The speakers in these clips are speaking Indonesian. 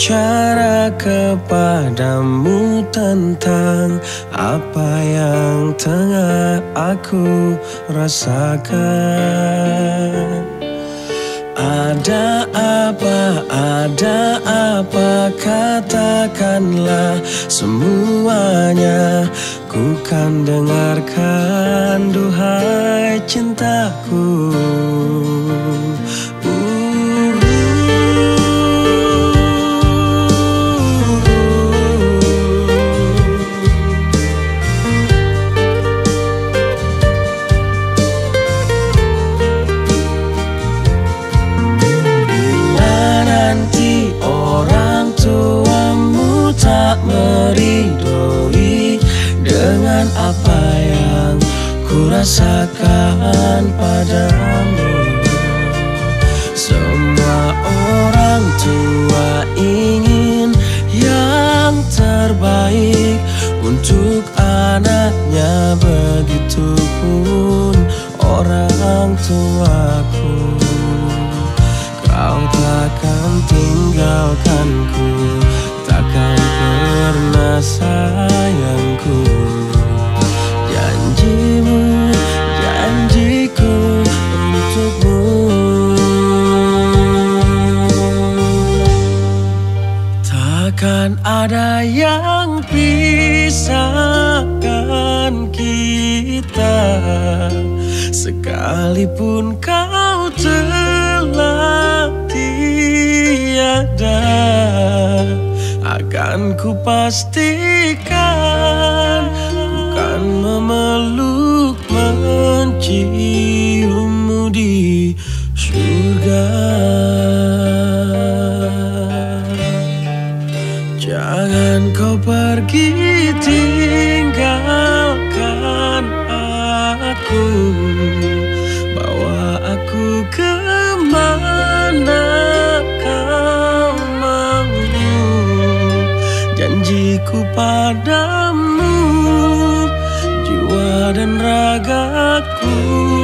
bicara kepadamu tentang apa yang tengah aku rasakan. Ada apa, katakanlah semuanya. Ku kan dengarkan, duhai cintaku. Meridoi dengan apa yang ku rasakan padamu. Semua orang tua ingin yang terbaik untuk anaknya, begitupun orang tuaku. Kau takkan tinggalkanku, takkan pernah sayangku. Janjiku untukmu. Takkan ada yang pisahkan kita, sekalipun kau telah tiada. Akan ku pastikan, ku kan memeluk, menciummu di surga. Jangan kau pergi tinggalkan aku, bawa aku kemana kau mau. Janjiku padamu, jiwa dan ragaku,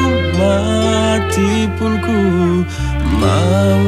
mati pun ku mau.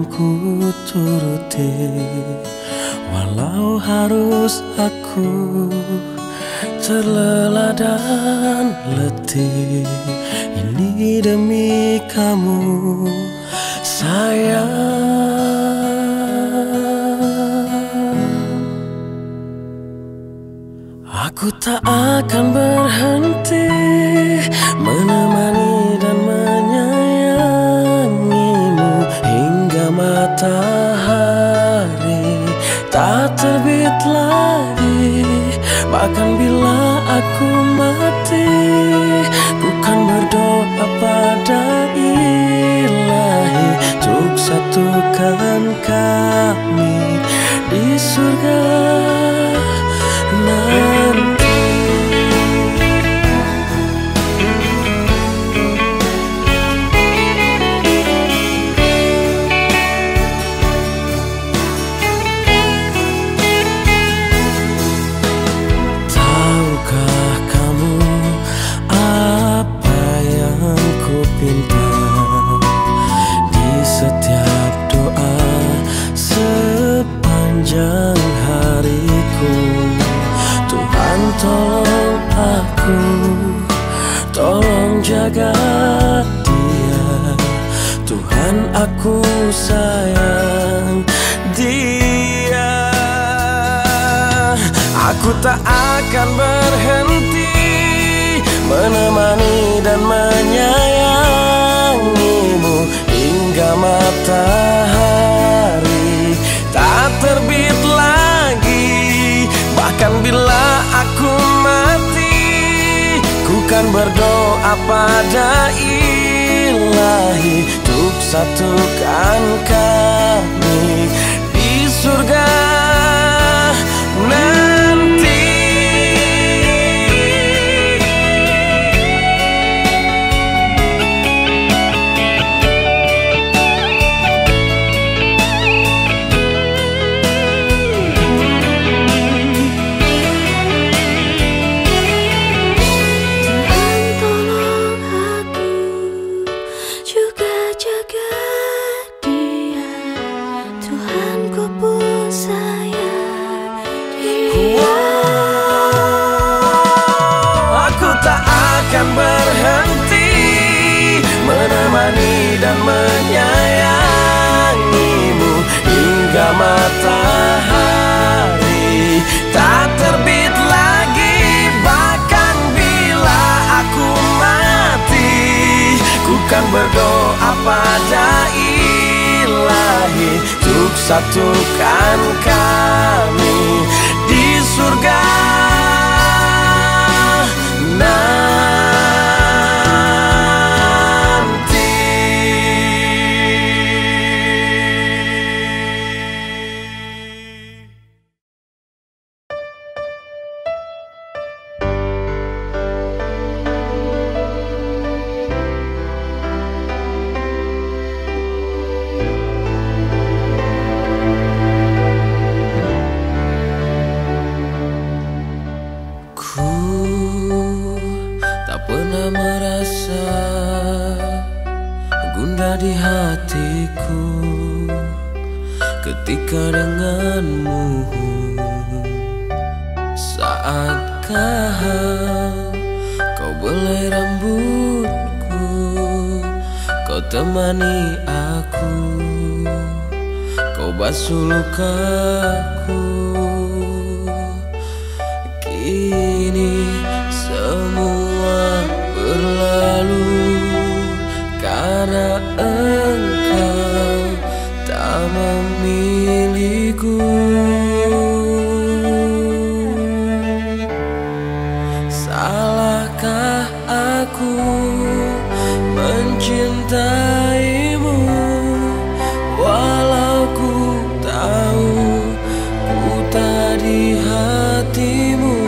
ku turuti, walau harus aku terlelah dan letih. Ini demi kamu sayang. Aku tak akan berhenti menemani dan menyayangimu hingga matahari tak terbit lagi. Bahkan bila aku mati, ku kan berdoa pada Ilahi untuk satukan kami di surga nanti. Tahukah kamu apa yang ku pinta di setiap doa sepanjang hariku? Tuhan tolong aku, tolong jaga dia. Tuhan aku sayang dia. Aku tak akan berhenti menemani dan menyayangimu hingga matahari tak terbit lagi. Bahkan bila aku mati, ku kan berdoa pada Ilahi untuk satukan kami di surga nanti. Akan berhenti menemani dan menyayangimu hingga matahari tak terbit lagi. Bahkan bila aku mati, ku kan berdoa pada Ilahi untuk satukan kami di surga di hatiku ketika denganmu. Saatkah kau belai rambutku, kau temani aku, kau basuh lukaku. Kini semua berlalu karena engkau tak memilikiku. Salahkah aku mencintaimu, walau ku tahu ku tak di hatimu?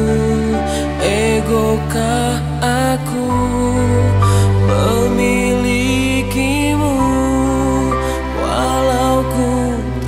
Egokah aku memilikimu, walau ku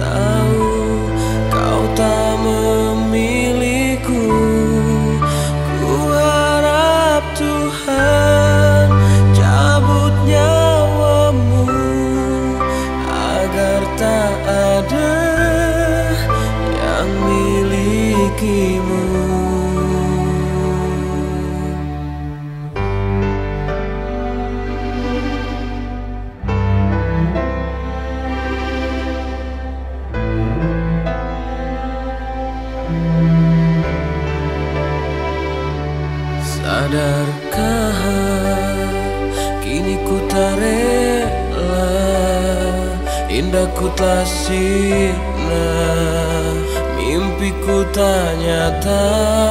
Indahku telah sirna, mimpiku tak nyata.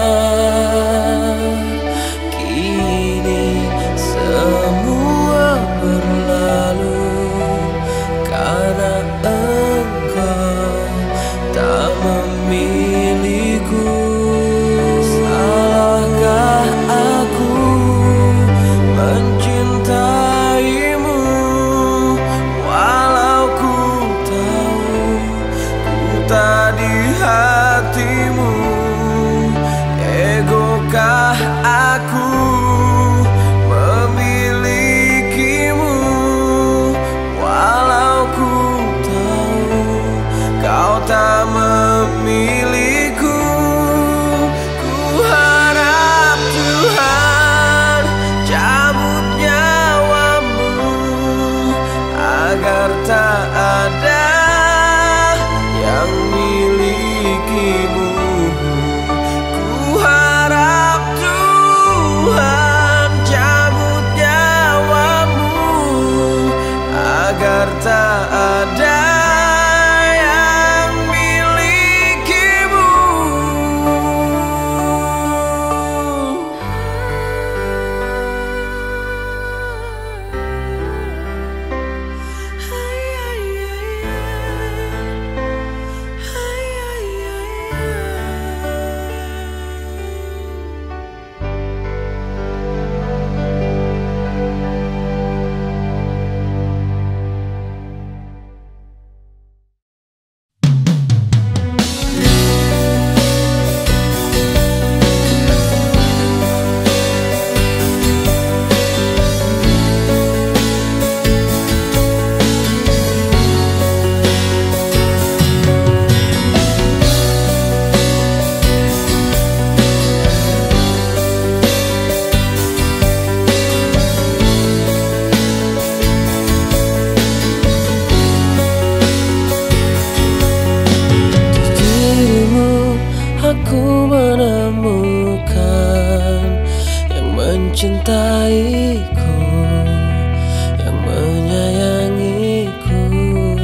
Kini semua berlalu karena engkau tak memiliku. Salahkah aku mencintaimu, walau ku tahu ku tak di hatimu? Egokah aku memilikimu, walau ku tahu kau tak memiliku? Ku harap Tuhan cabut nyawamu agar tak ada yang milikimu. Ku harap Tuhan cabut nyawamu agar tak ada yang milikimu. Aku menemukan yang mencintaiku, yang menyayangiku.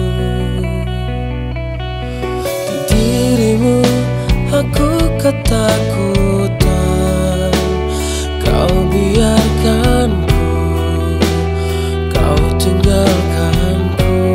Di dirimu aku ketakutan, kau biarkanku, kau tinggalkanku.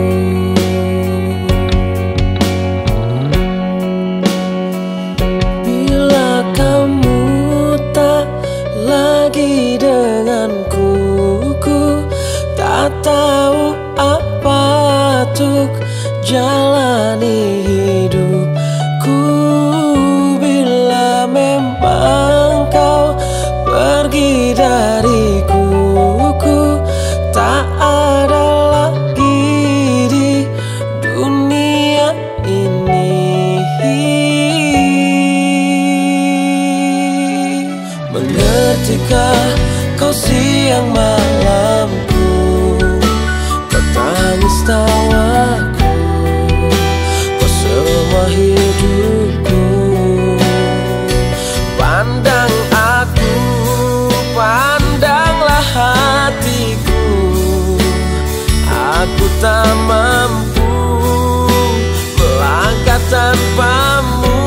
Lagi denganku, ku tak tahu apa untuk jalani hidupku. Bila memang kau pergi dariku, ku tak ada lagi di dunia ini. Mengertikah kau siang malamku, kau tangis tawaku, kau semua hidupku. Pandang aku, pandanglah hatiku. Aku tak mampu melangkah tanpamu.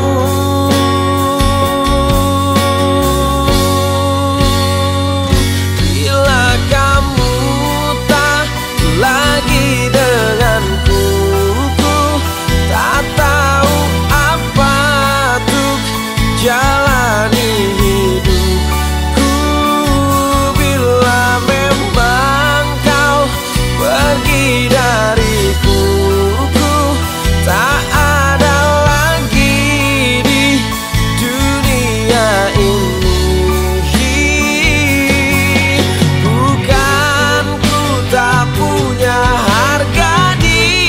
Lagi denganku, ku tak tahu apa untuk jalani hidupku. Bila memang kau pergi dariku, ku tak ada lagi di dunia ini. Bukan ku tak punya harga diri,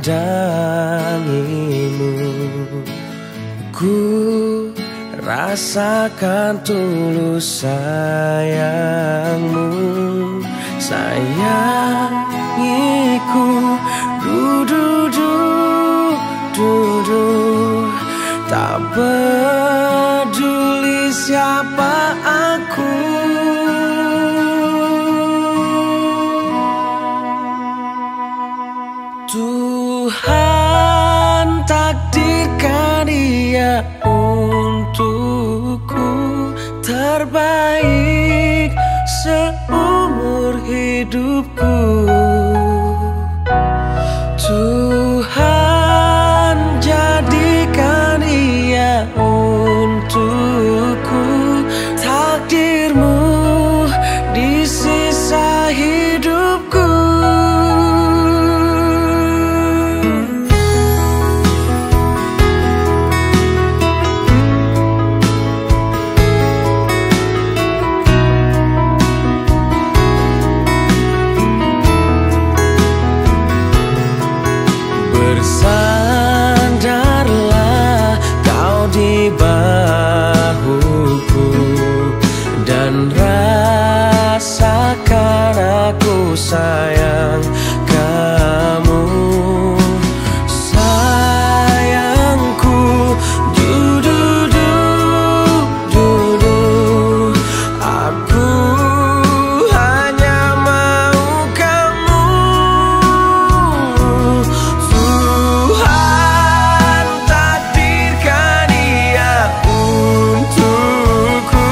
memandangimu, ku rasakan tulus sayangmu. Sayangiku, du, tak peduli siapa aku. Tuhan takdirkan dia untukku, terbaik seumur hidupku. Tuhan jadikan dia untukku, takdirmu di sisa hidupku. Bersandarlah kau di bahuku dan rasakan aku sayang kamu. Sayangku, aku hanya mau kamu. Tuhan takdirkan dia untukku,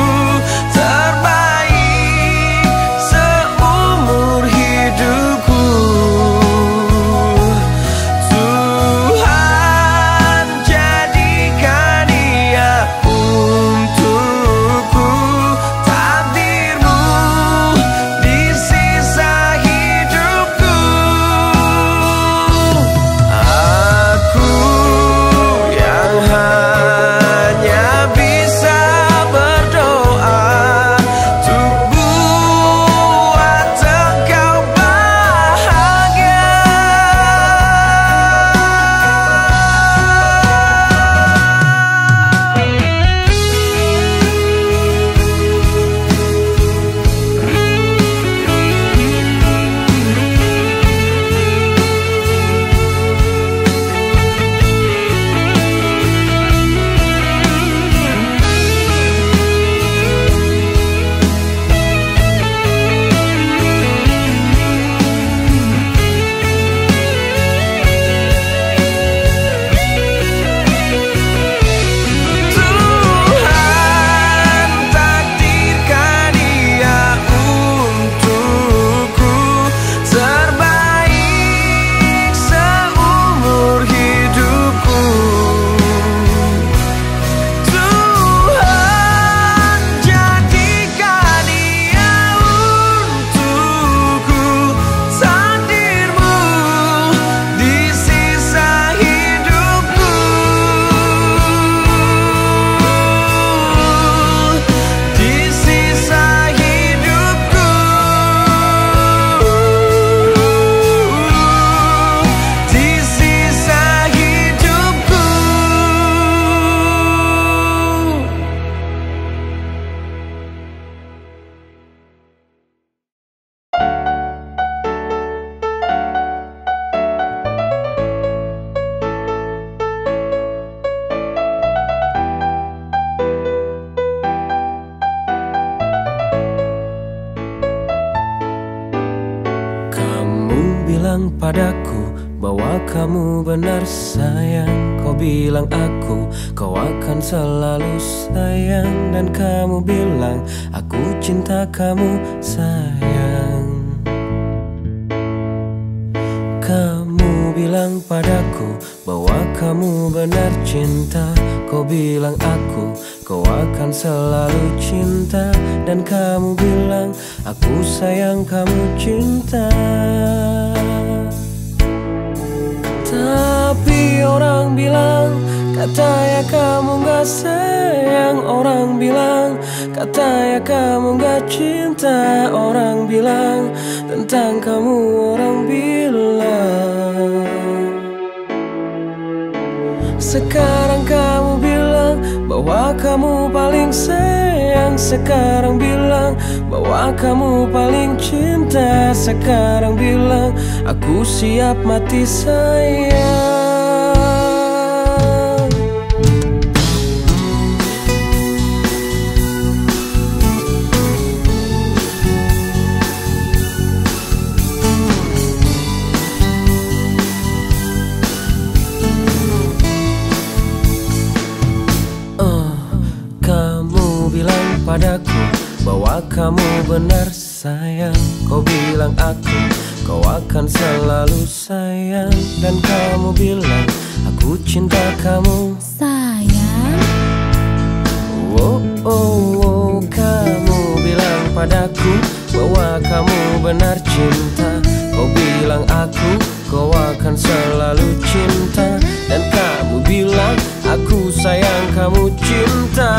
terbaik seumur hidupku. Tuhan jadikan dia untukku, takdirmu di sisa hidupku. Aku yang hanya bisa berdoa untuk buat engkau bahagia. Tuhan takdirkan dia untukku, terbaik seumur hidupku. Tuhan jadikan dia untukku, takdirmu di sisa hidupku. Di sisa hidupku. Di sisa hidupku. Kamu bilang padaku bahwa kamu benar sayang. Kau bilang kau akan selalu sayang. Dan kamu bilang aku cinta kamu sayang. Kamu bilang padaku bahwa kamu benar cinta. Kau bilang kau akan selalu cinta. Dan kamu bilang aku sayang kamu cinta. Tapi orang bilang katanya kamu gak sayang. Orang bilang katanya kamu gak cinta. Orang bilang tentang kamu, orang bilang Sekarang kamu bilang bahwa kamu paling sayang. Sekarang bilang bahwa kamu paling cinta. Sekarang bilang aku siap mati sayang. Padaku bahwa kamu benar sayang. Kau bilang kau akan selalu sayang. Dan kamu bilang aku cinta kamu sayang. Oh, oh, oh. Kamu bilang padaku bahwa kamu benar cinta. Kau bilang kau akan selalu cinta. Dan kamu bilang aku sayang, kamu cinta.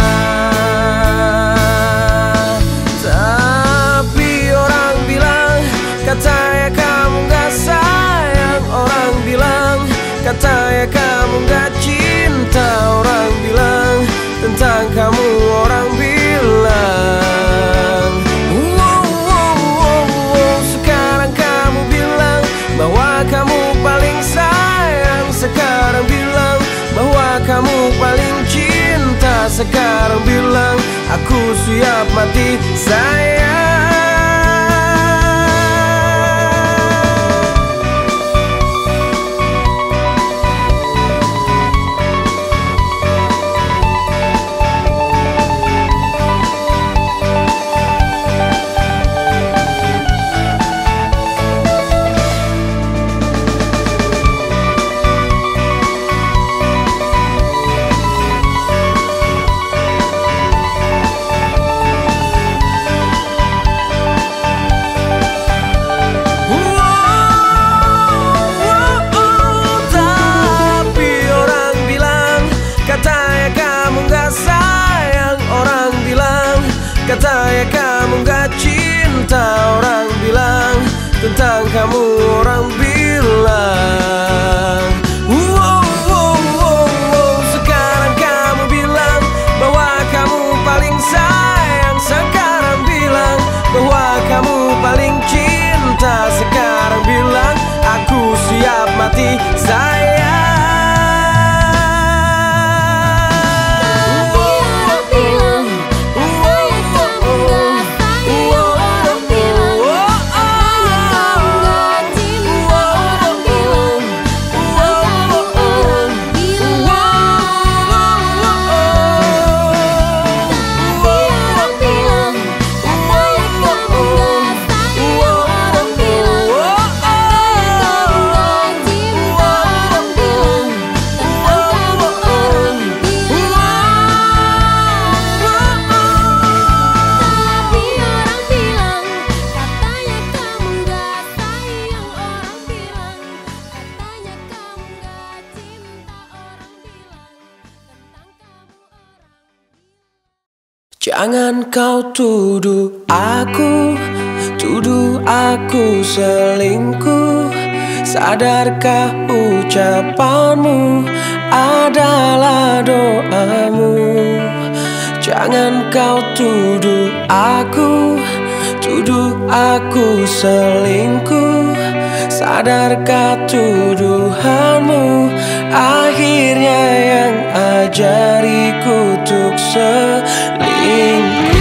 Tapi orang bilang katanya kamu gak sayang. Orang bilang katanya kamu gak cinta. Orang bilang tentang kamu, orang bilang sekarang kamu bilang bahwa kamu paling sayang. Sekarang bilang bahwa kamu paling cinta. Sekarang bilang aku siap mati sayang. Katanya kamu gak cinta. Orang bilang tentang kamu, orang bilang sekarang kamu bilang bahwa kamu paling sayang. Sekarang bilang bahwa kamu paling cinta. Sekarang bilang aku siap mati sayang. Jangan kau tuduh aku selingkuh. Sadarkah ucapanmu adalah doamu? Jangan kau tuduh aku selingkuh. Sadarkah tuduhanmu akhirnya yang ajariku untuk selingkuh.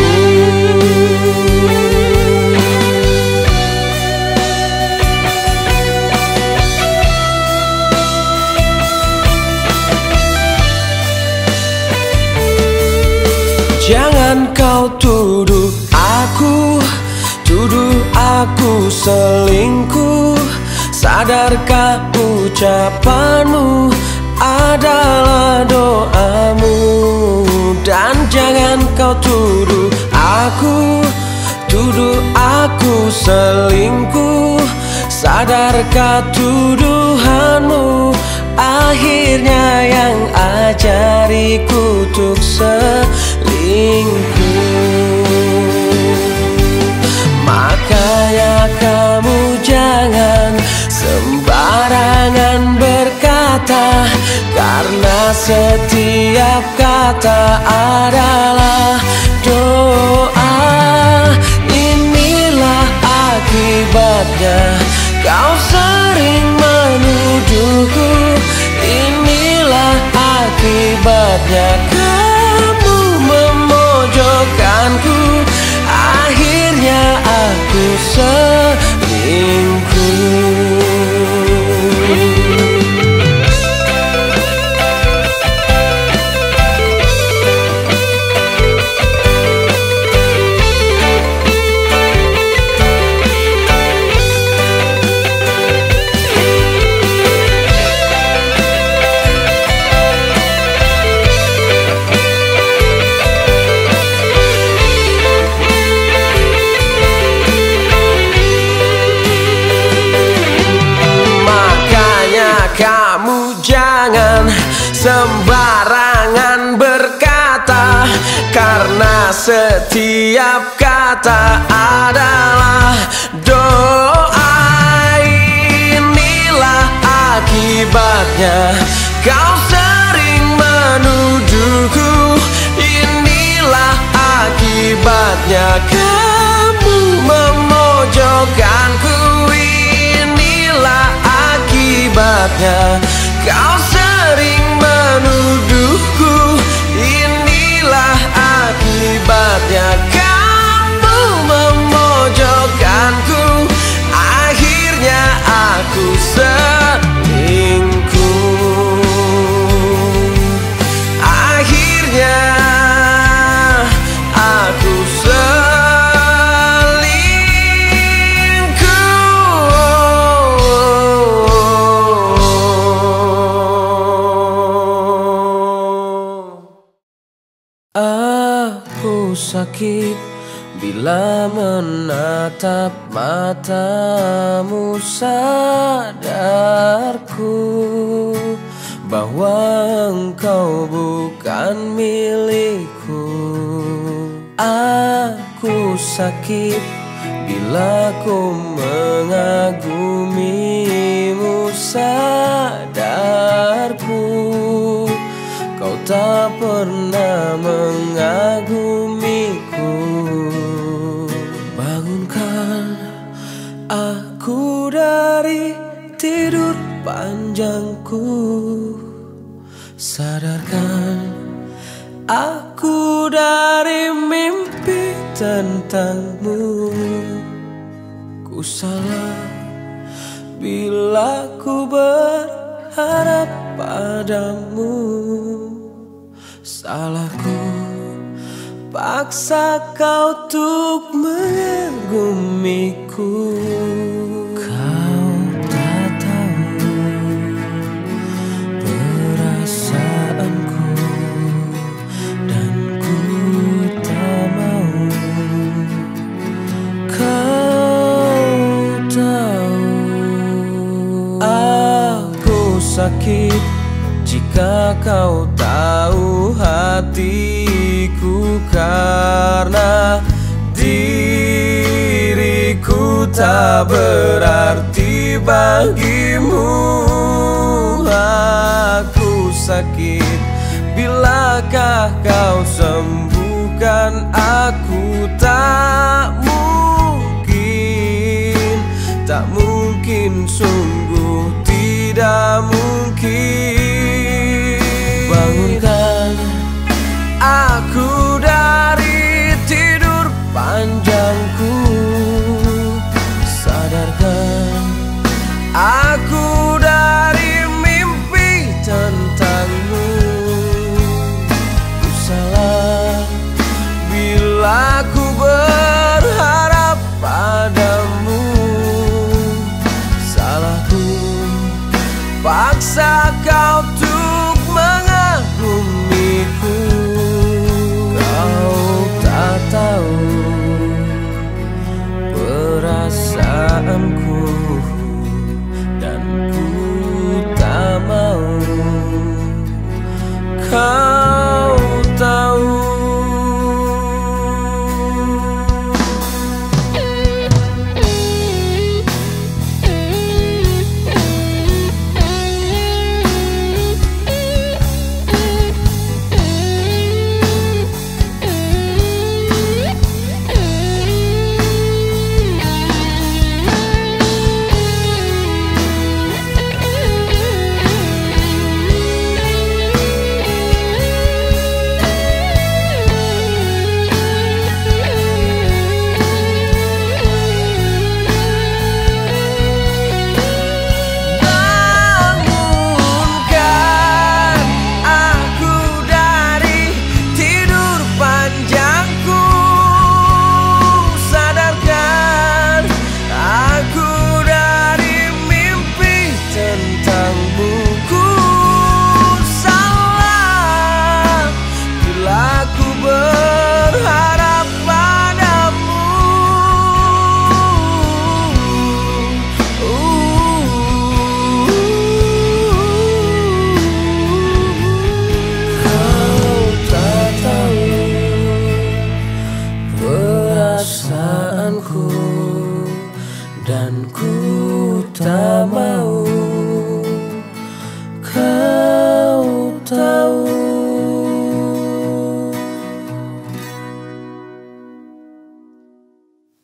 Jangan kau tuduh aku selingkuh. Sadarkah ucapanmu adalah doamu? Dan jangan kau tuduh aku selingkuh. Sadarkah tuduhanmu akhirnya yang ajariku untuk selingkuh. Makanya kamu jangan sembarangan berkata karena setiap kata adalah doa. Inilah akibatnya kau sering menuduhku. Inilah akibatnya kamu memojokkanku. Akhirnya aku selingkuh. Kamu jangan sembarangan berkata, karena setiap kata adalah doa. Inilah akibatnya kau sering menuduhku. Inilah akibatnya kamu memojokkanku. Inilah akibatnya kau sering menuduhku. Inilah akibatnya kamu memojokkanku. Akhirnya aku selingkuh. Akhirnya aku Aku sakit bila menatap matamu, sadarku bahwa engkau bukan milikku. Aku sakit bila ku mengagumimu, sadarku kau tak pernah mengagumiku. Bangunkan aku dari tidur panjangku, sadarkan aku dari mimpi tentangmu. Ku salah bila ku berharap padamu. Salahku paksa kau untuk mengagumiku. Kau tak tahu perasaanku, dan ku tak mau kau tahu. Aku sakit jika kau tahu hatiku, karena diriku tak berarti bagimu. Aku sakit bilakah kau sembuhkan aku. Tak mungkin, sungguh tidak mungkin. Bangunkan aku dari tidur panjangku, sadarkan aku dari mimpi tentangmu. Ku salah bila ku berharap padamu. Salahku paksa kau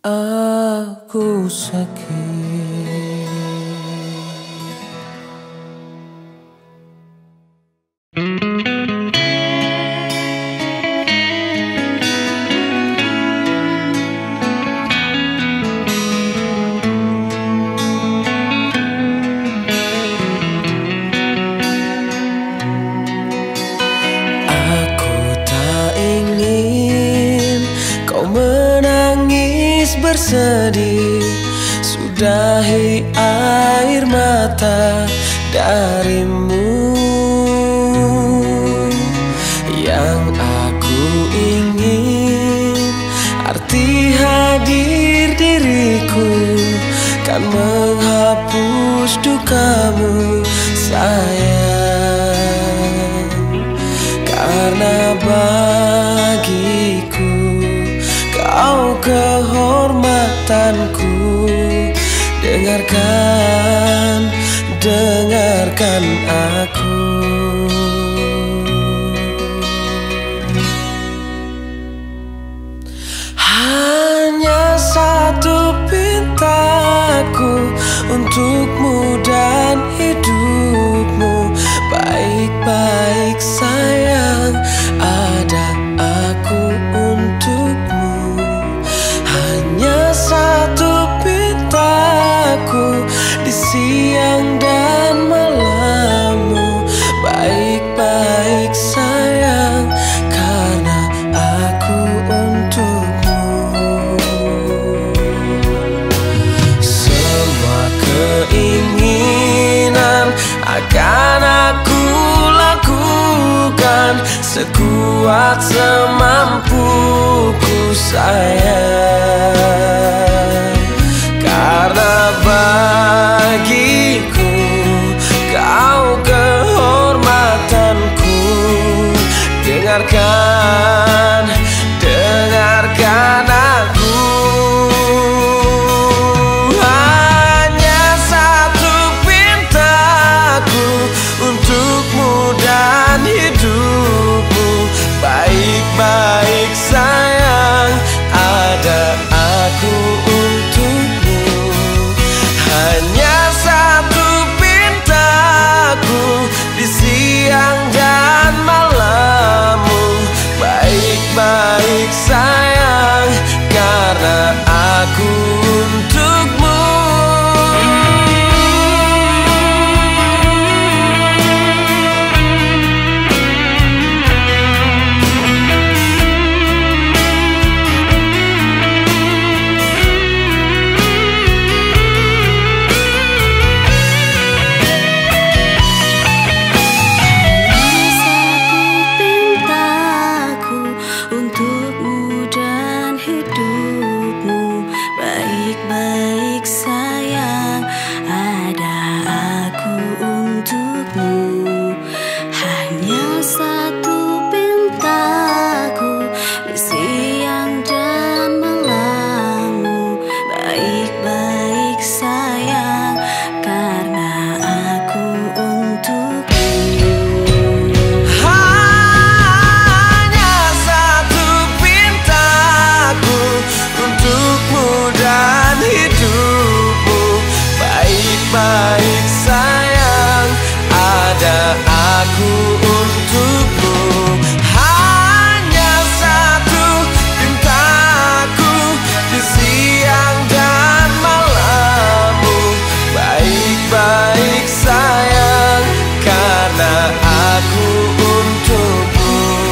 aku sakit. Bersedih, sudahi air mata darimu. Yang aku ingin, arti hadir diriku kan menghapus dukamu sayang. Karena bagiku kau kehormatanku. Dengarkan aku. Hanya satu pintaku untukmu dan hidupmu. Baik-baik sayang, ada aku untukmu. Hanya satu pintaku di siang dan malammu. Baik-baik sayang, karena aku untukmu. Semua keinginan akan aku lakukan sekuat semampuku sayang. Karena bagiku kau kehormatanku. Dengarkan aku. Hanya satu pintaku untukmu dan hidupmu. Baik-baik sayang, ada aku untukmu. Hanya satu pintaku di siang dan malammu. Baik-baik sayang, karena aku untukmu. Baik sayang, ada aku untukmu. Hanya satu pintaku di siang dan malammu. Baik-baik sayang, karena aku untukmu.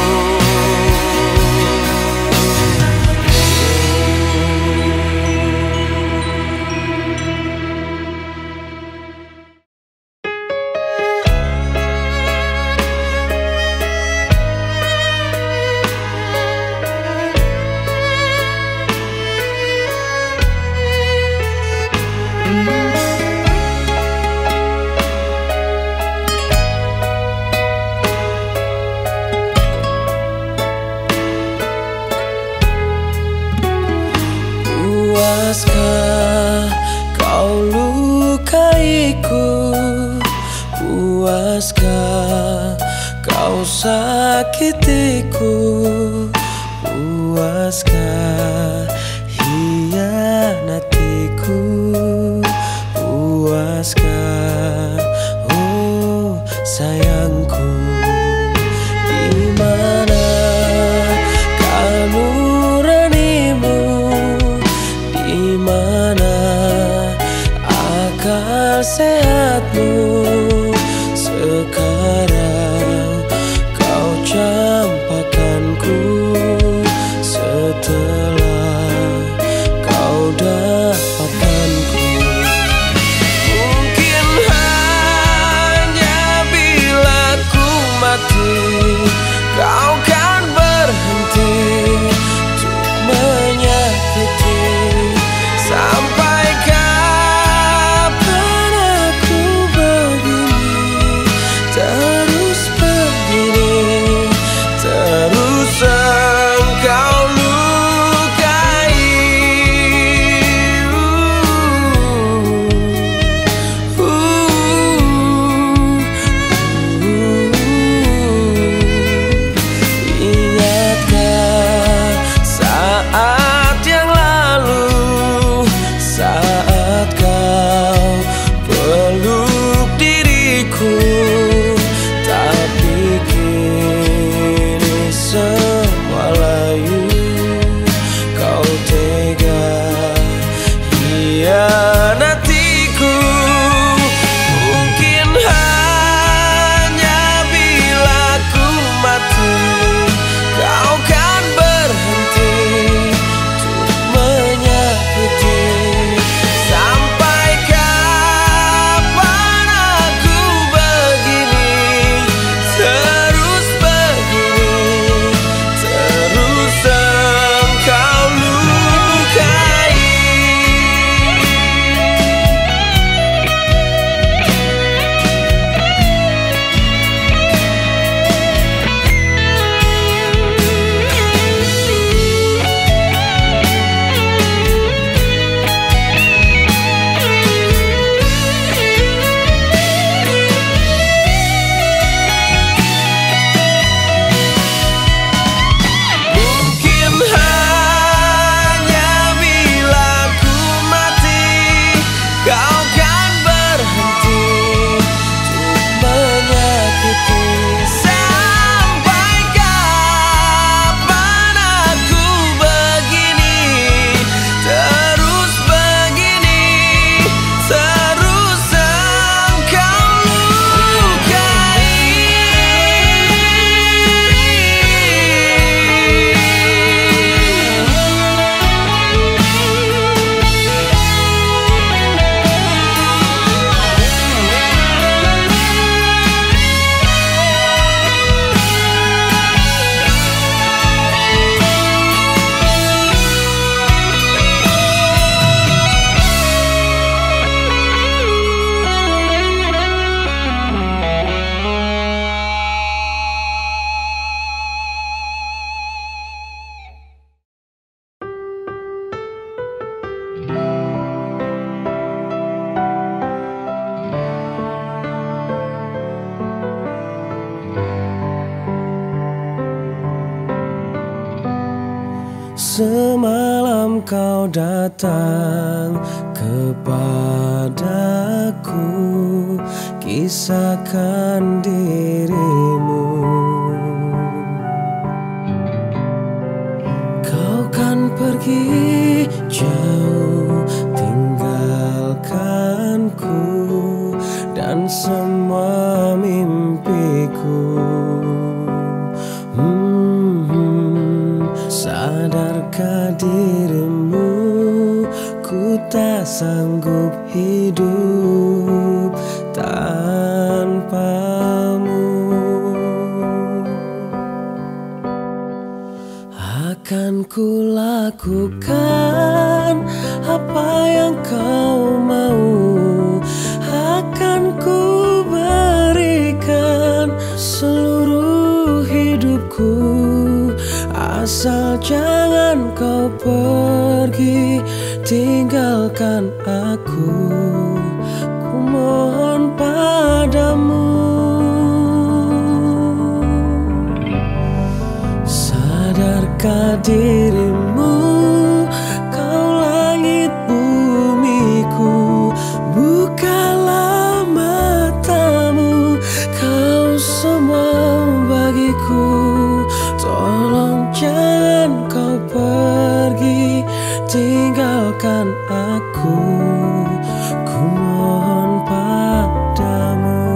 Puaskah kau lukaiku? Puaskah kau sakitiku? Puaskah hianatiku? Semalam kau datang kepadaku, kisahkan dirimu. Kau kan pergi jauh, tinggalkanku dan semua mimpiku. Sadarkah dirimu, ku tak sanggup hidup tanpamu. Akan ku lakukan apa yang kau mau, akan ku berikan seluruh hidupku. Asal jangan kau pergi, tinggalkan aku, ku mohon padamu. Sadarkah dirimu, kau langit bumiku, bukalah matamu, kau semua bagiku. Tolong jangan kau pergi, tinggalkan aku, ku mohon padamu.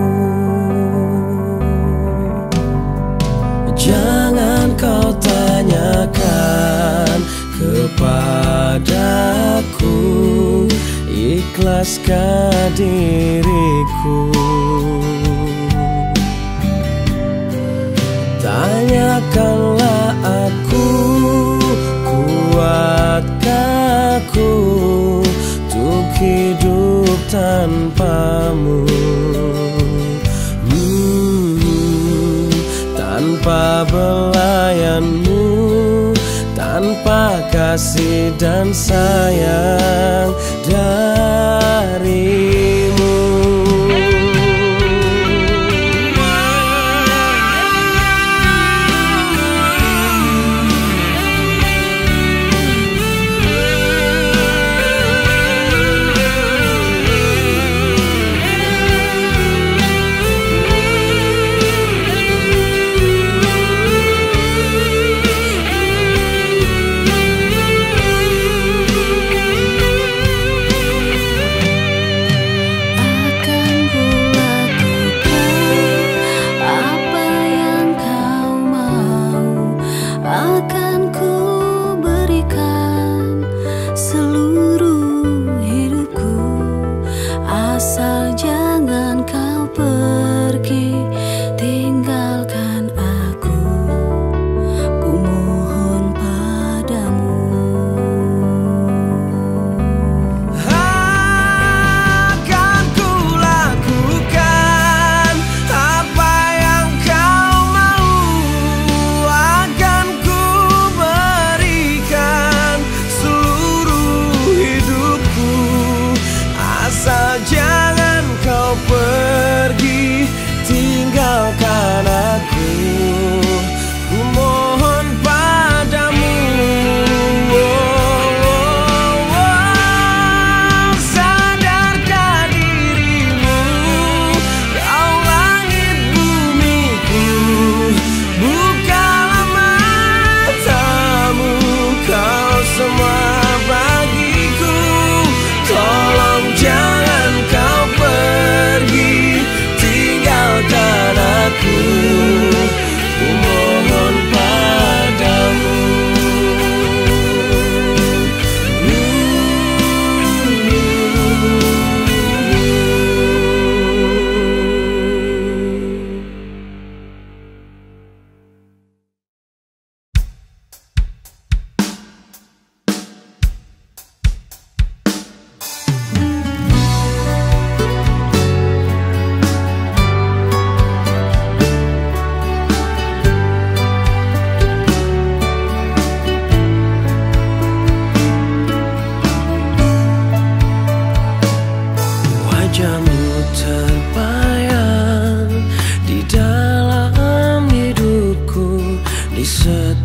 Jangan kau tanyakan kepadaku, ikhlaskah diriku. Tanyakanlah aku, kuatkah aku untuk hidup tanpamu. Tanpa belayanmu, tanpa kasih dan sayang darimu.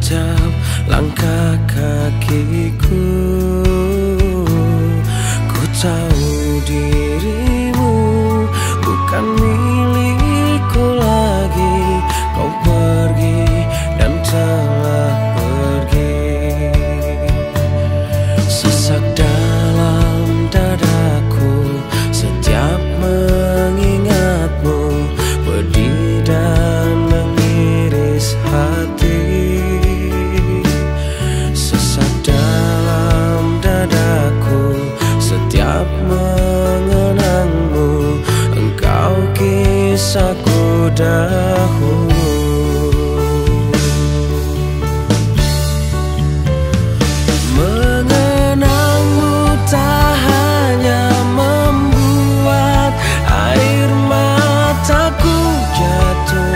setiap langkah kakiku. Ku tahu dirimu bukan milikku lagi. Kau pergi dan telah pergi. Sesak dalam dadaku setiap mengingatmu, pedih dan mengiris hati. Sesak dalam dadaku setiap mengenangmu, engkau kisahku dahulu. Mengenangmu tak hanya membuat air mataku jatuh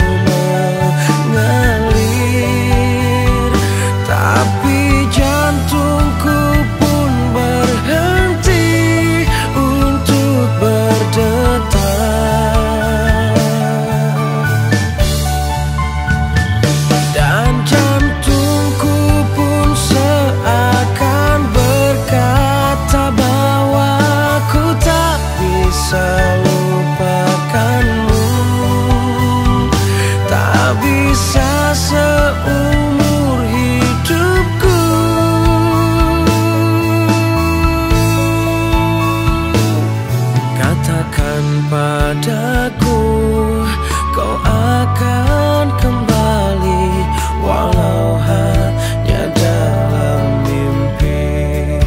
mengalir, tapi jantungku pun berhenti untuk berdetak. Dan jantungku pun seakan berkata bahwa ku tak bisa lupakanmu, tak bisa seumur hidupku. Katakan padaku kau akan kembali, walau hanya dalam mimpi.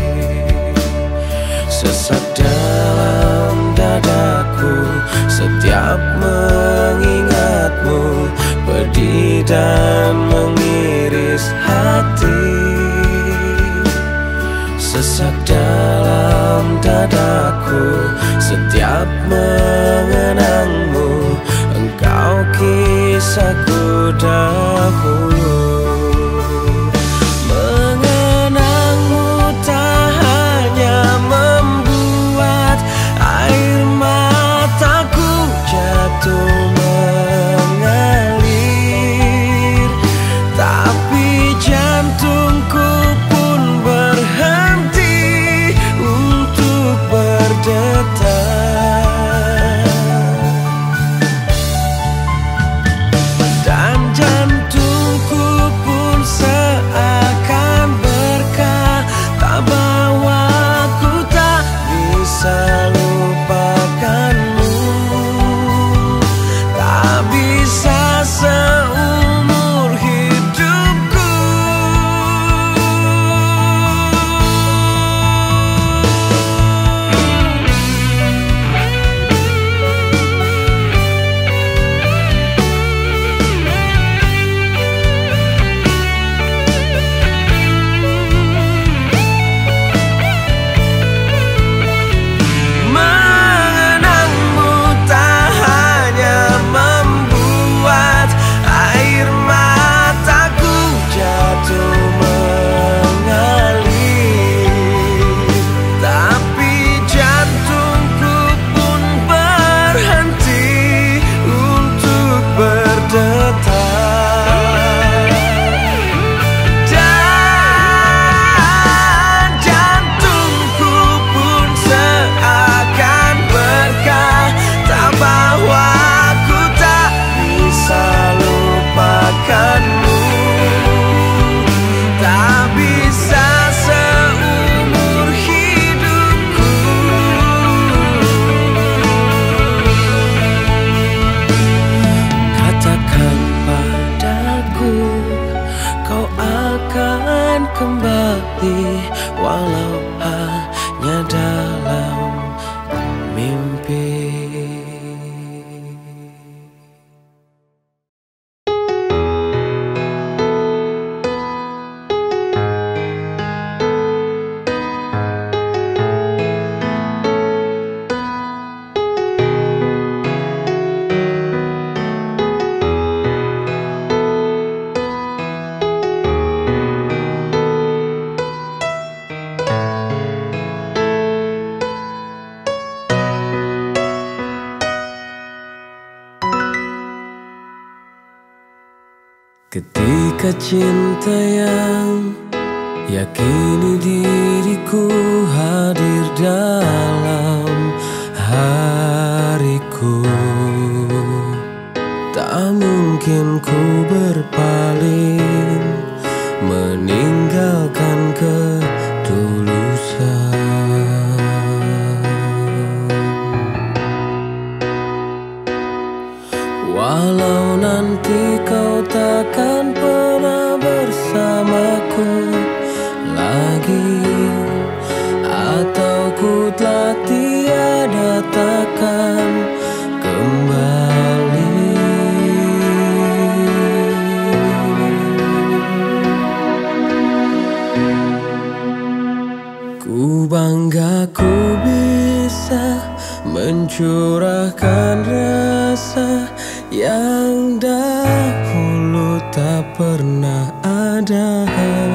Sesak dalam dadaku setiap mengingatmu, pedih dan mengiris hati. Sesak dalam dadaku setiap mengenangmu, engkau kisahku dahulu. Mengenangmu tak hanya membuat air mataku jatuh mengalir, tapi jantungku pun berhenti untuk berdetak. Dan jantungku pun seakan berkata bahwa ku tak bisa lupakanmu, tak bisa seumur hidupku. Mengenangmu tak hanya membuat air mataku jatuh mengalir, tapi jantungku pun berhenti untuk berdetak. Dan jantungku pun seakan berkata bahwa ku tak bisa lupakanmu, tak bisa seumur hidupku. Katakan padaku kau akan kembali, walau hanya dalam mimpi. Kata cinta yang yakini diriku hadir dalam hariku. Tak mungkin ku berpaling, meninggalkan ketulusan. Walau nanti kau takkan pernah bersamaku lagi, atau ku telah tiada takkan kembali. Ku bangga ku bisa mencurahkan rasa yang dahulu tak pernah ada.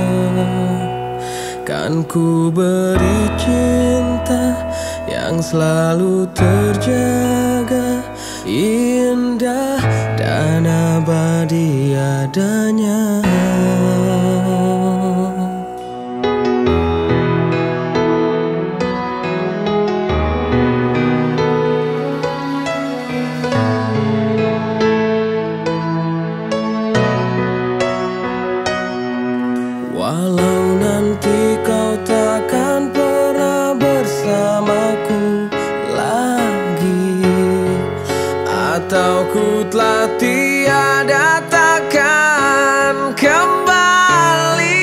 Kan ku beri cinta yang selalu terjaga, indah dan abadi adanya. Walau nanti kau takkan pernah bersamaku lagi, atau ku telah tiada takkan kembali.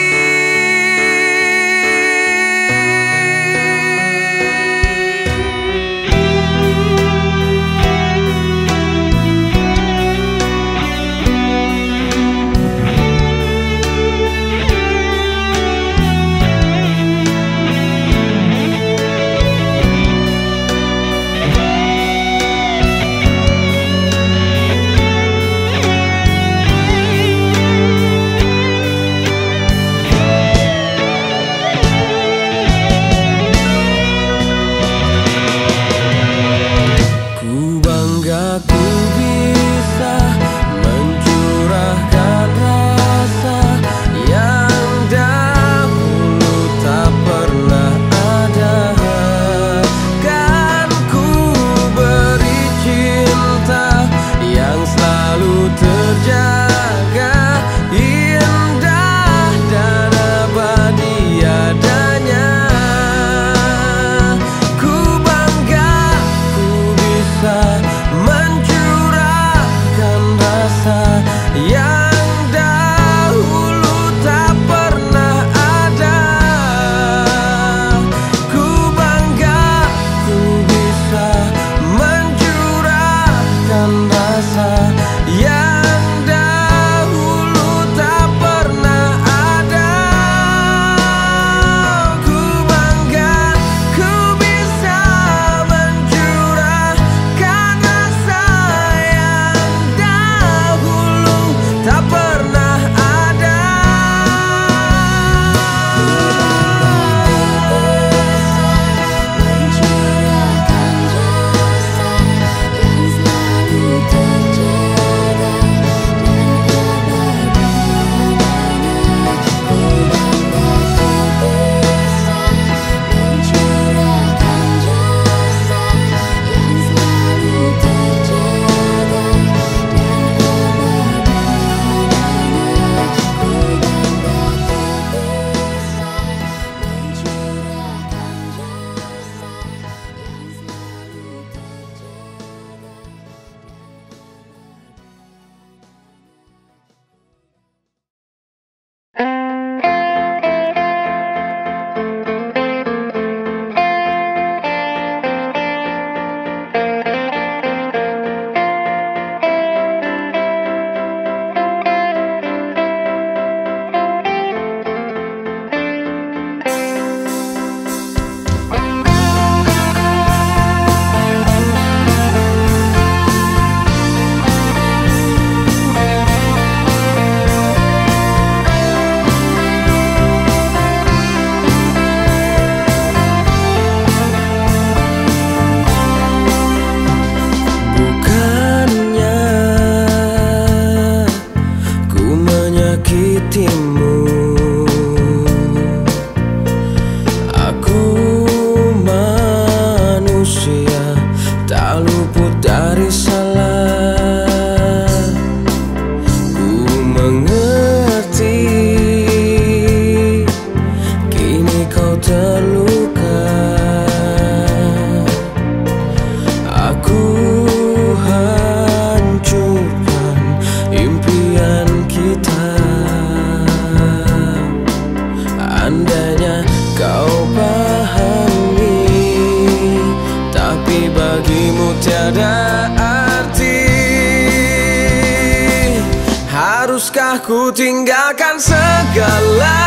ku tinggalkan segala,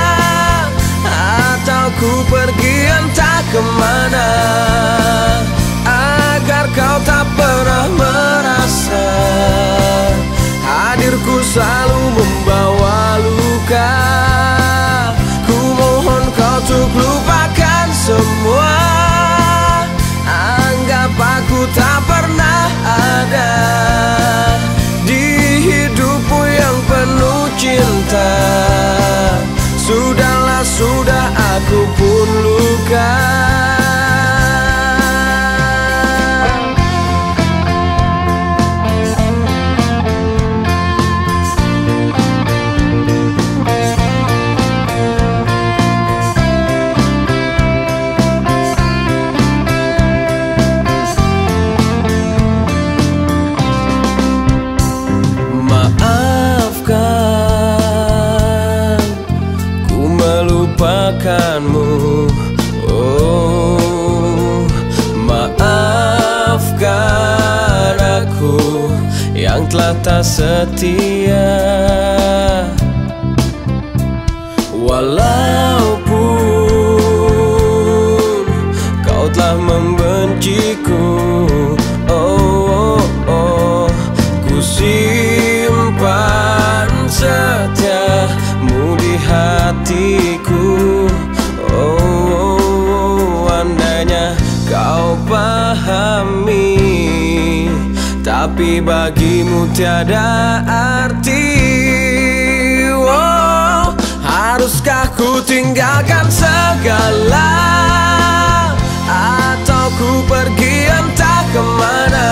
atau ku pergi entah kemana, agar kau tak pernah merasa hadirku selalu membawa luka. Ku mohon kau untuk lupakan semua, anggap aku tak pernah ada di hidupmu yang penuh cinta. Sudahlah, sudah, aku pun luka. Oh, maafkan aku yang telah tak setia, walaupun kau telah membenciku. Oh, oh, oh, ku simpan setiamu di hatiku. Oh, andainya kau pahami, tapi bagimu tiada arti. Oh, haruskah ku tinggalkan segala, atau ku pergi entah kemana,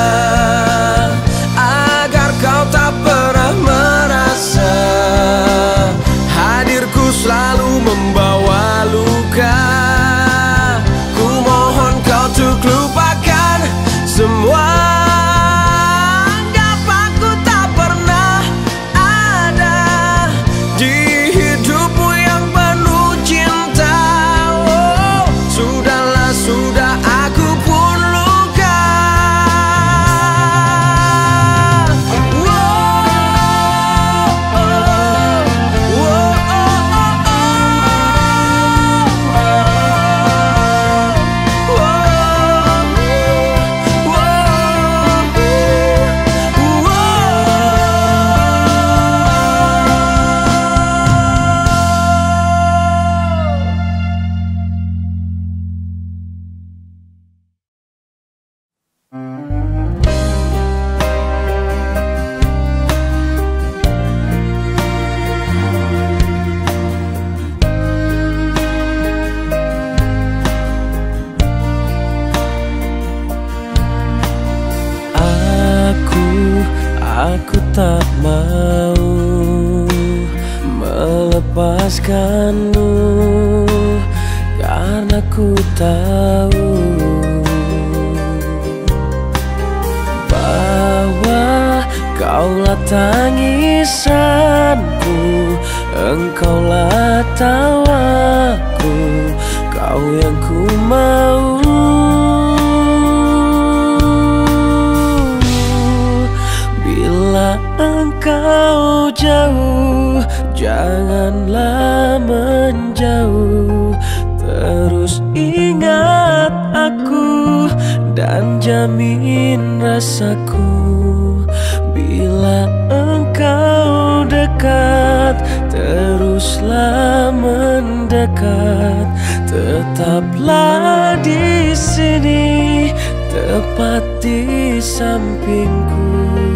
agar kau tak pernah merasa hadirku selalu membawa luka. Ku mohon kau untuk lupakan semua, anggap aku tak pernah ada di hidupmu yang penuh cinta. Oh, sudahlah, sudah, aku pun luka. Aku tak mau melepaskanmu, karena ku tahu bahwa kaulah tangisanku, engkaulah tawaku, kau yang ku mau. Engkau jauh, janganlah menjauh. Terus ingat aku dan jamin rasaku. Bila engkau dekat, teruslah mendekat. Tetaplah di sini, tepat di sampingku.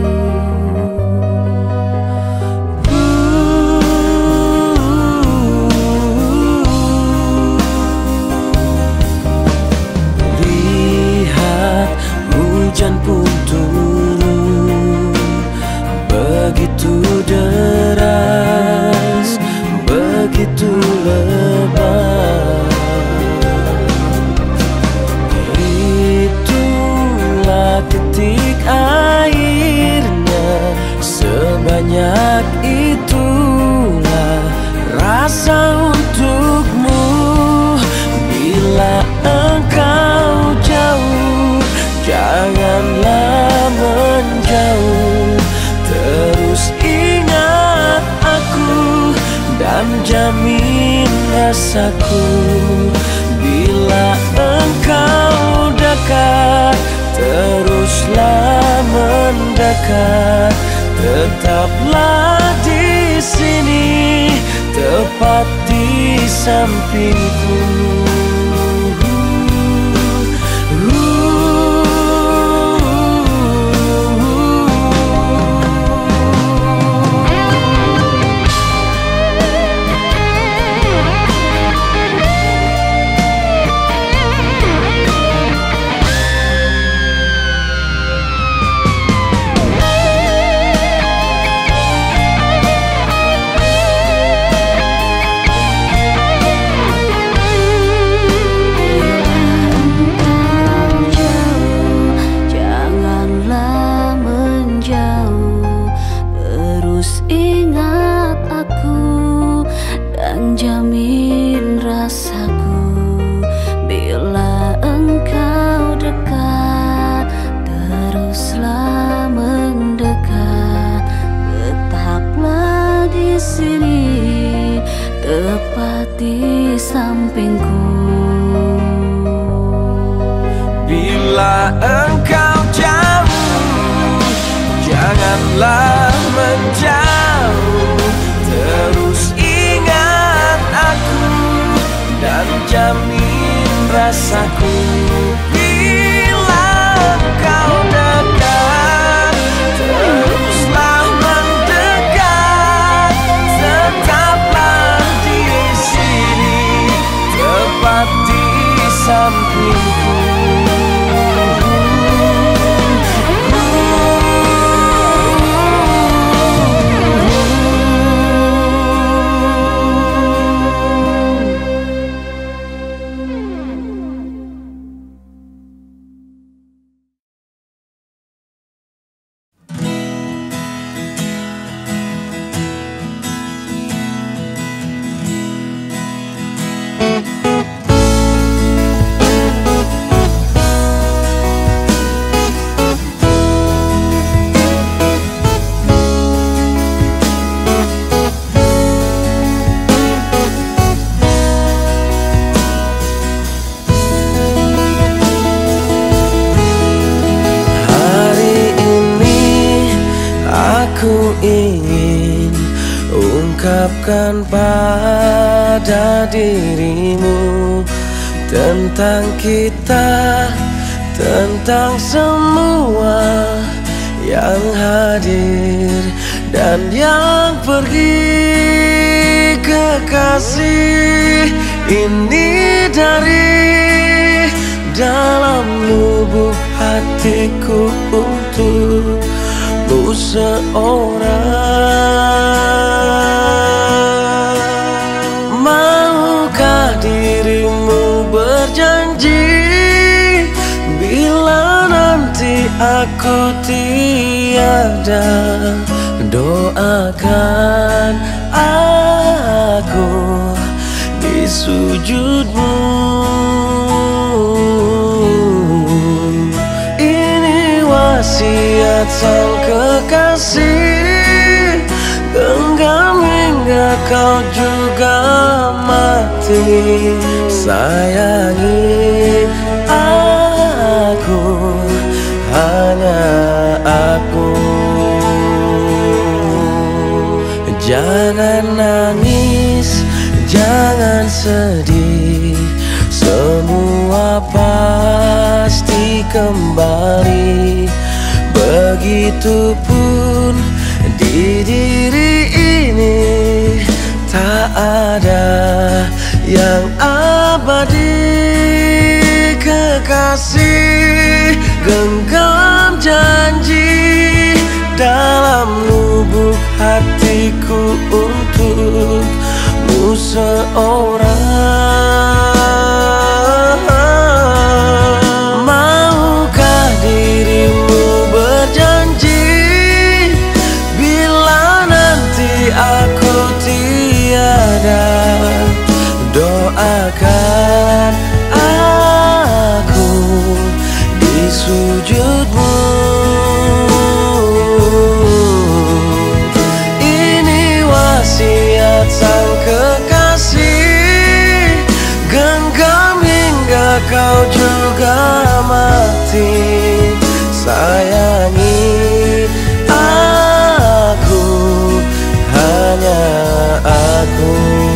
Hujan pun turun begitu deras, begitu lebat. Itulah titik airnya, sebanyak itulah rasa untukmu. Bila engkau jauh, janganlah menjauh. Terus ingat aku jamin rasaku. Bila engkau dekat, teruslah mendekat. Tetaplah di sini, tepat di sampingku. Di sampingku. Bila engkau jauh, janganlah menjauh. Terus ingat aku dan jamin rasaku. Bila engkau dekat, teruslah mendekat. Tetaplah tepat di sampingku. Aku ingin ungkapkan pada dirimu tentang kita, tentang semua yang hadir dan yang pergi. Kekasih, ini dari dalam lubuk hatiku untuk seorang. Maukah dirimu berjanji bila nanti aku tiada, doakan aku di sujudmu. Ini wasiat sang kekasih, genggam hingga kau juga mati. Sayangi aku, hanya aku. Jangan nangis, jangan sedih, semua pasti kembali. Begitupun di diri ini, tak ada yang abadi. Kekasih, genggam janji dalam lubuk hatiku untukmu seorang. Maukah dirimu berjanji bila nanti aku tiada, doakan aku di sujudmu. Ini wasiat sang kekasih, kau juga mati. Sayangi aku, hanya aku.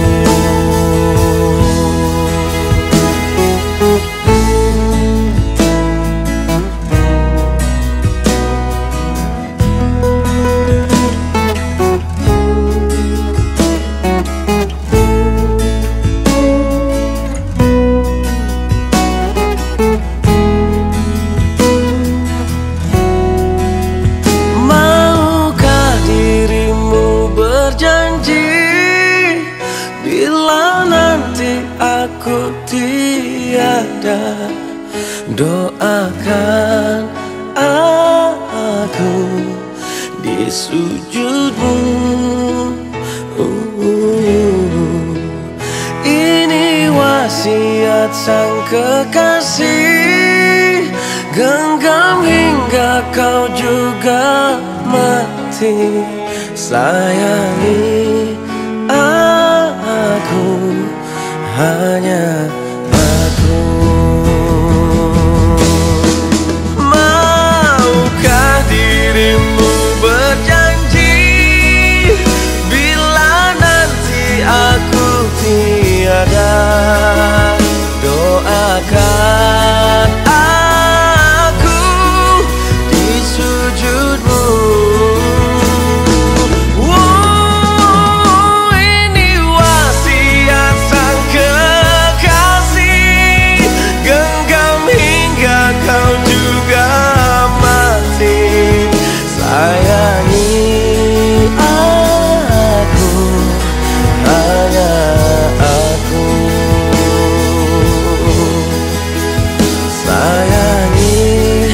Aku tiada, doakan aku di sujudmu. Ini wasiat sang kekasih, genggam hingga kau juga mati. Sayangi aku, hanya aku. Maukah dirimu berjanji, bila nanti aku tiada, doakan aku di sujudmu. Sayangi aku, hanya aku. Sayangi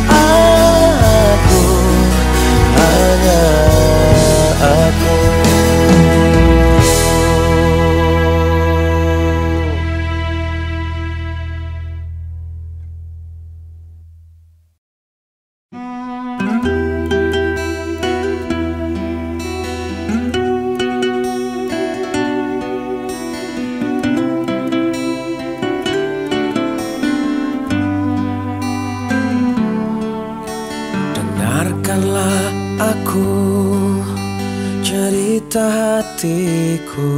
aku, hanya aku. Dengarkanlah aku, cerita hatiku,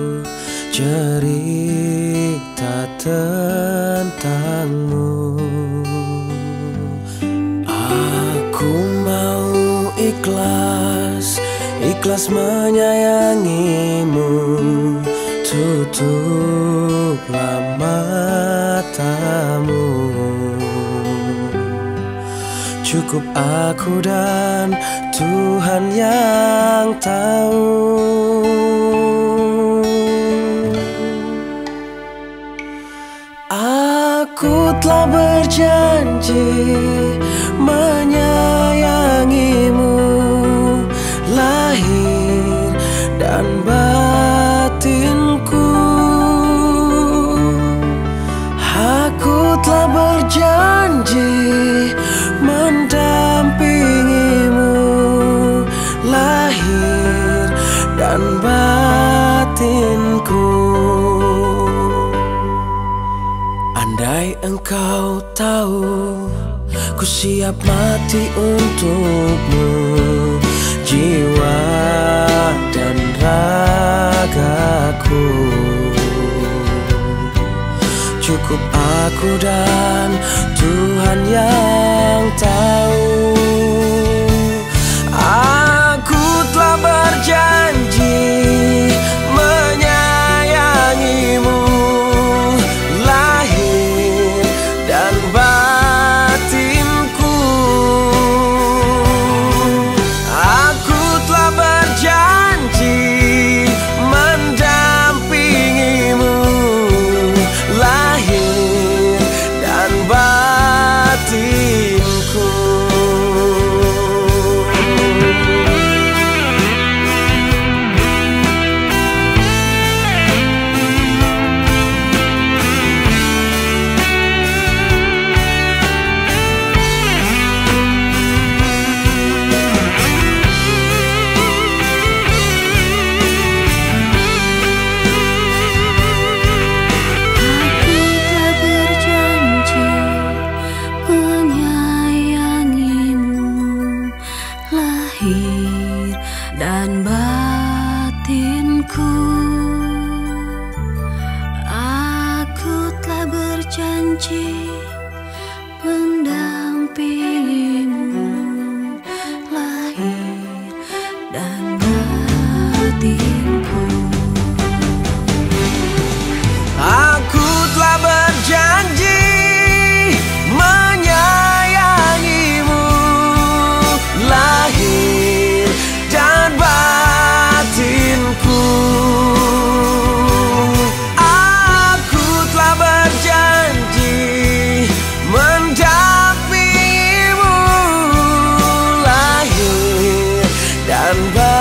cerita tentangmu. Aku mau ikhlas, ikhlas menyayangimu. Tutuplah matamu. Cukup aku dan Tuhan yang tahu. Aku telah berjanji menyayangimu, lahir dan batinku. Aku telah berjanji mendampingimu, lahir dan batinku. Andai engkau tahu, ku siap mati untukmu, jiwa dan ragaku. Cukup aku dan Tuhan yang tahu. Aku telah berjanji menyayangimu, lahir dan batinku. Aku telah berjanji mendampingimu, lahir dan batinku. berjanji mendampingimu lahir dan batinku. Aku telah berjanji menyayangimu lahir dan batinku. Aku telah berjanji mendampingimu lahir dan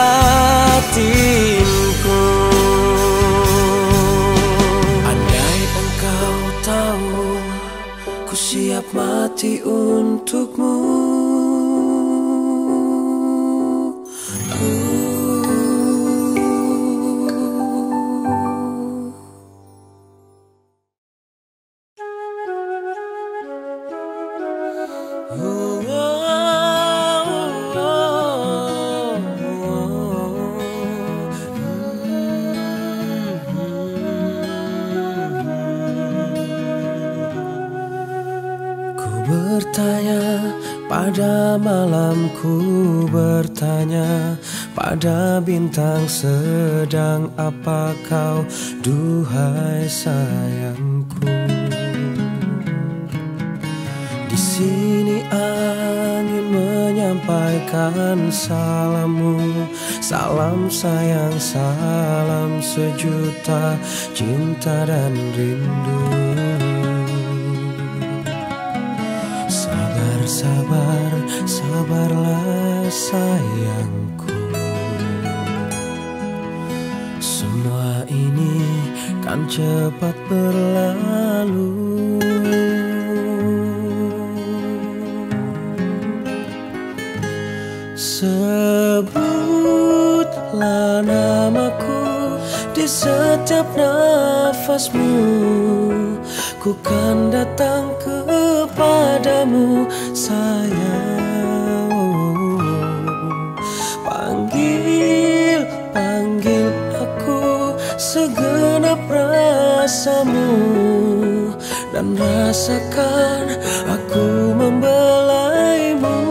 batinku. Andai engkau tahu ku siap mati untukmu. Bertanya pada malamku, bertanya pada bintang, sedang apa kau, duhai sayangku? Di sini angin menyampaikan salammu, salam sayang, salam sejuta cinta dan rindu. Sabar, sabarlah sayangku. Semua ini kan cepat berlalu. Sebutlah namaku di setiap nafasmu, ku kan datang kepadamu sayang. Panggil, panggil aku, segenap rasamu, dan rasakan aku membelaimu.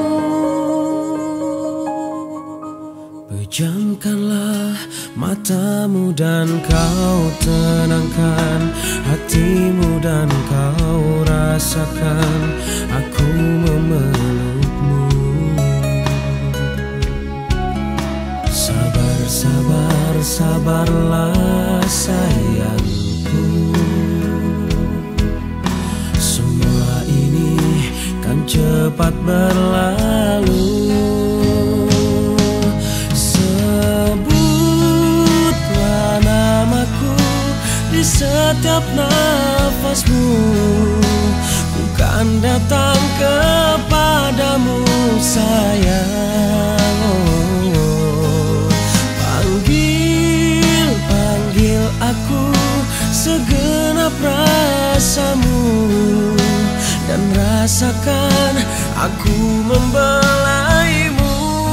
Pejamkanlah matamu dan kau tenangkan hatimu, dan kau rasakan aku memelukmu. Sabar, sabar, sabarlah sayangku. Semua ini kan cepat berlalu. Di setiap nafasmu, ku kan datang kepadamu sayang. Panggil, panggil aku, segenap rasamu, dan rasakan aku membelaimu.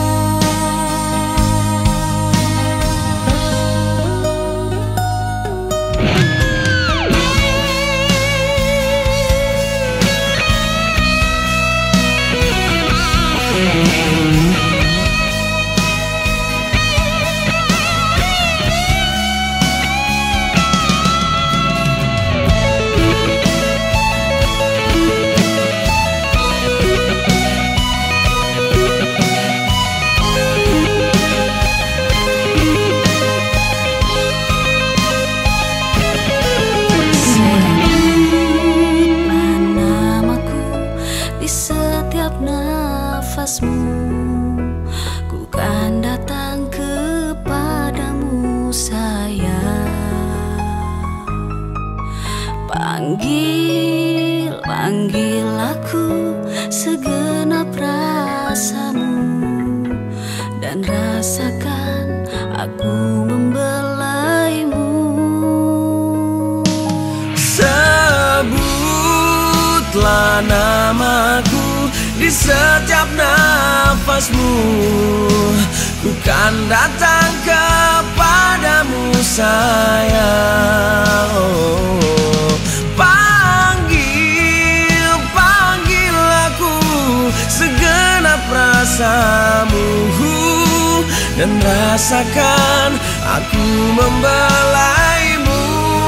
Ku kan datang kepadamu sayang. Panggil, panggil aku, segenap rasamu, dan rasakan aku membelaimu. Sebutlah namaku di setiap nafasmu, ku kan datang kepadamu sayang. Panggil, rasakan aku membelaimu.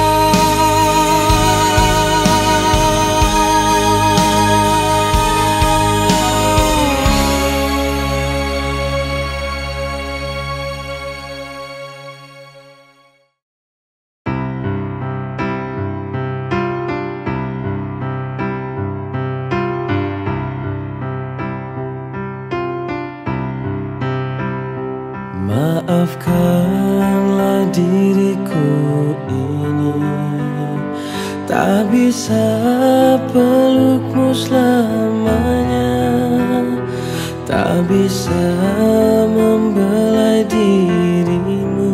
Maafkanlah diriku ini, tak bisa pelukmu selamanya, tak bisa membelai dirimu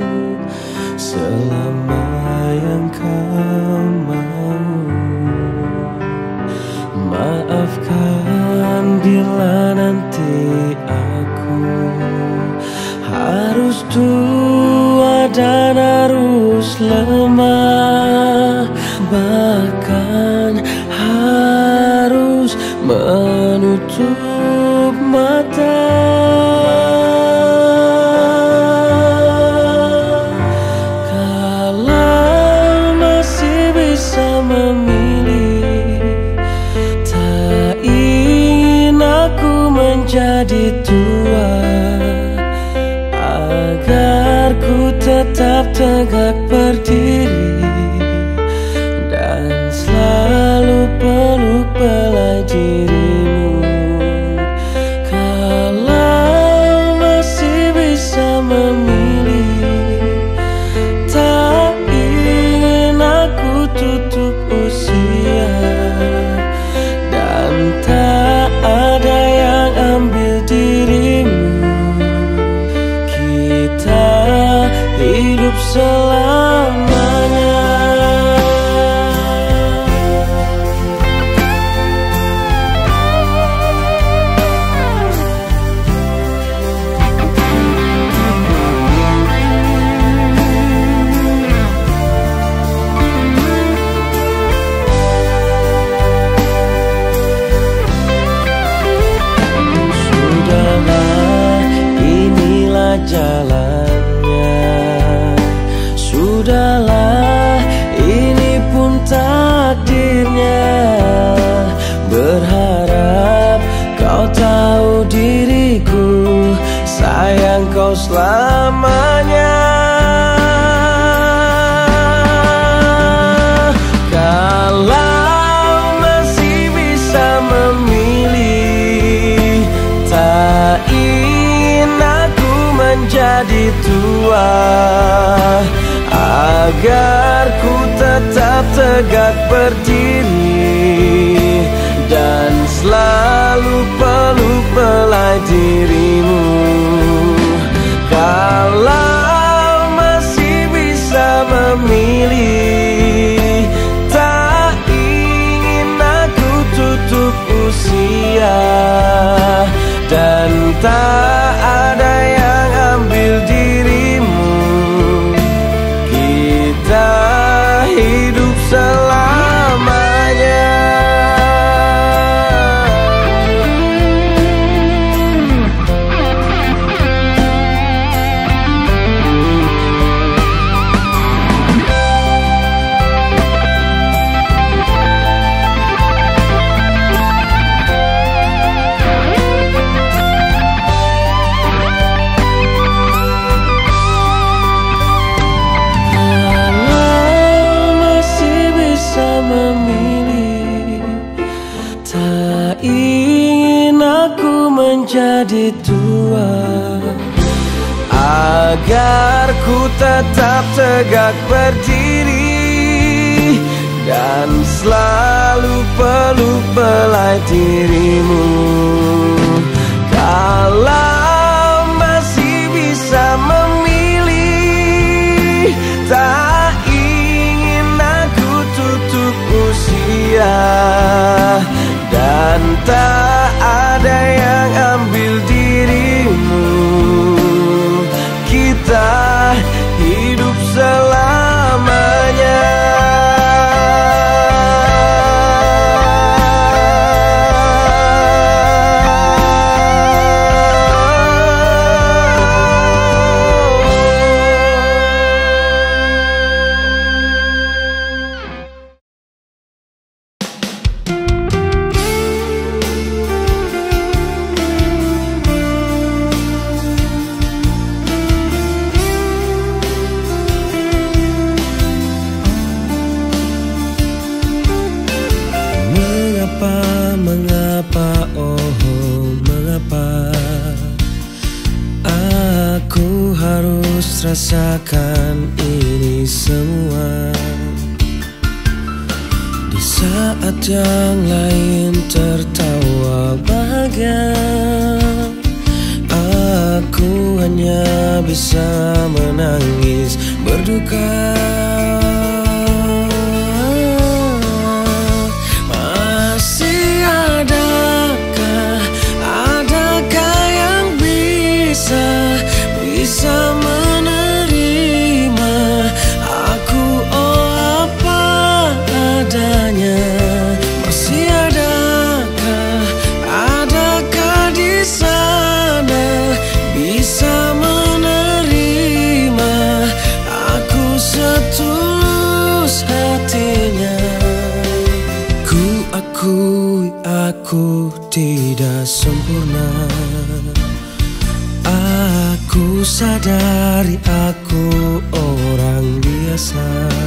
selama yang kau mau. Maafkan bila nanti aku harus tua dan harus lemah, bahkan harus menutup mata. Kalau masih bisa memilih, tak ingin aku menjadi tua, agar ku tetap tegak berdiri dan selalu peluk belai dirimu. Kalau masih bisa memilih, tak ingin aku tutup usia dan tak ada yang ambil dirimu. Hidup selamanya. Sudahlah, inilah jalannya. Sudahlah, ini pun takdirnya. Berharap kau tahu diriku, sayang kau selamanya. Kalau masih bisa memilih, tak ingin aku menjadi tua, agar ku tetap tegak berdiri dan selalu peluk belai dirimu. Kalau masih bisa memilih, tak ingin aku tutup usia dan tak ada yang ambil dirimu. Hidup selamanya. Memilih, tak ingin aku menjadi tua, agar ku tetap tegak berdiri dan selalu peluk belai dirimu. Kalau masih bisa memilih, tak ingin aku tutup usia dan tak ada yang ambil dirimu. Kita hidup selamanya. mengapa, oh mengapa aku harus rasakan ini semua. Di saat yang lain tertawa bahagia, aku hanya bisa menangis berduka. Masih adakah yang bisa menerima aku, oh apa adanya. Masih adakah di sana bisa menerima aku setulus hatinya. Ku akui aku tidak sempurna, aku sadari aku orang biasa.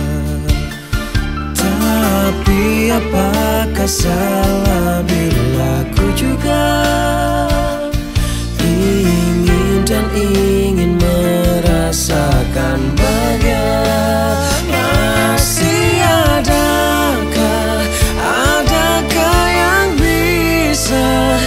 Tapi apakah salah bila ku juga ingin merasakan bahagia? Masih adakah yang bisa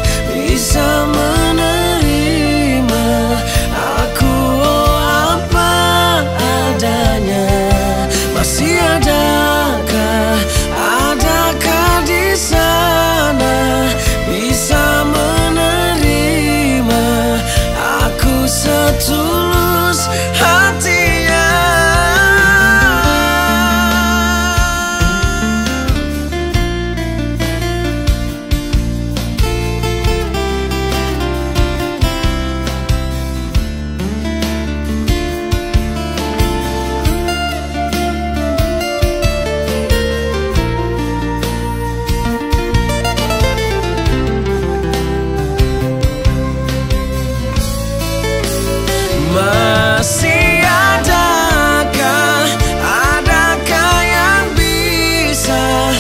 menerima aku, oh apa adanya. Masih adakah di sana bisa menerima aku setulus hatinya. Masih adakah yang bisa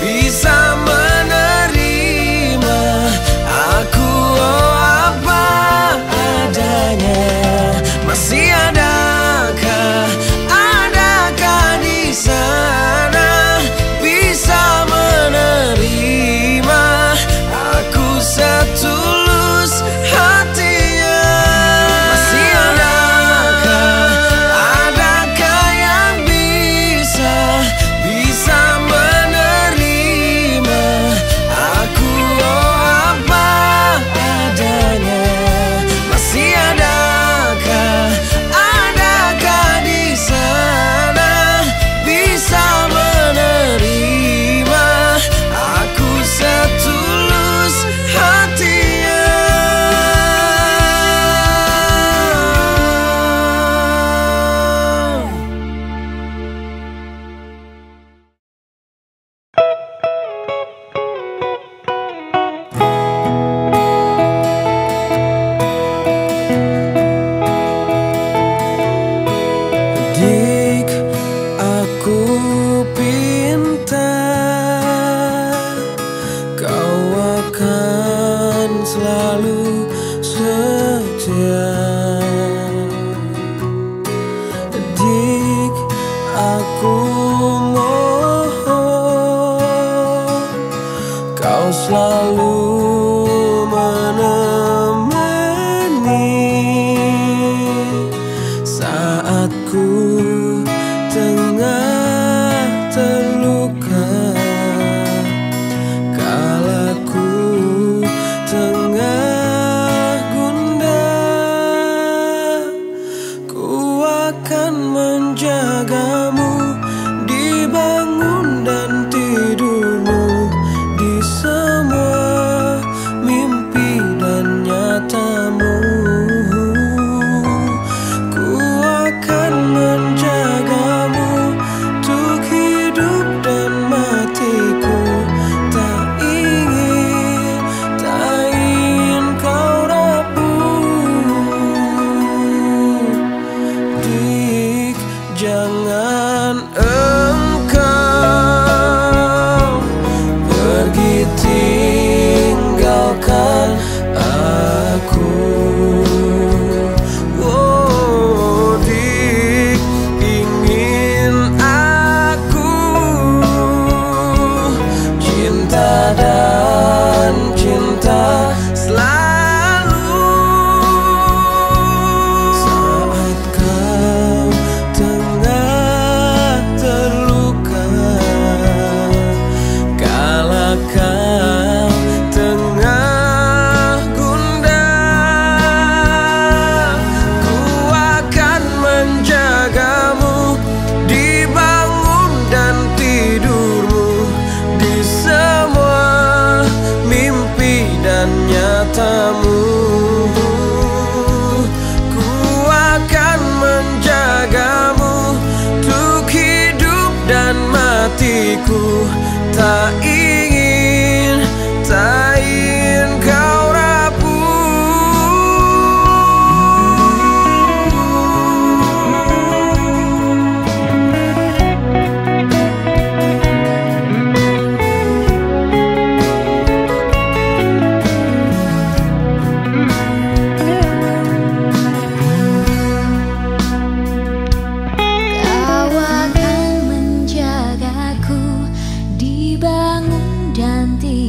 menerima aku, oh apa adanya. Masih adakah di sana bisa menerima aku setulus hatinya. Masih adakah yang bisa menerima aku, oh apa adanya. Masih adakah di sana bisa menerima aku setulus hatinya. Dik, aku pintar kau akan selalu setia. Dik, aku mohon kau selalu menemani saat ku tengah terluka, kala ku tengah gundah. Ku akan menjagamu di bangun dan tidurmu, di semua mimpi dan nyatamu. Ku akan menjagamu untuk hidup hatiku tak ingin kau dibangun dan tidur.